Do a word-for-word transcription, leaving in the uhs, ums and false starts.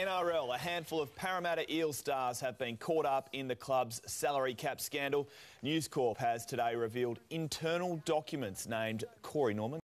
N R L, a handful of Parramatta Eel stars have been caught up in the club's salary cap scandal. News Corp has today revealed internal documents named Corey Norman.